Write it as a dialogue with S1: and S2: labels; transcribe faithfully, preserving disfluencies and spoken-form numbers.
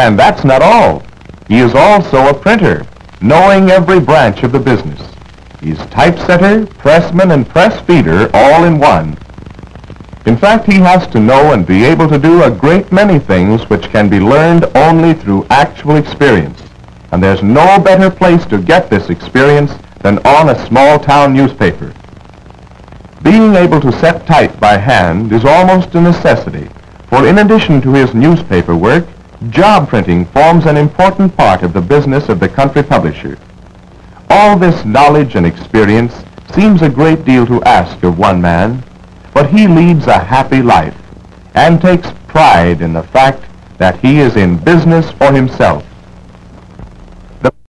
S1: And that's not all. He is also a printer, knowing every branch of the business. He's typesetter, pressman, and press feeder all in one. In fact, he has to know and be able to do a great many things which can be learned only through actual experience. And there's no better place to get this experience than on a small-town newspaper. Being able to set type by hand is almost a necessity, for in addition to his newspaper work, job printing forms an important part of the business of the country publisher. All this knowledge and experience seems a great deal to ask of one man, but he leads a happy life and takes pride in the fact that he is in business for himself.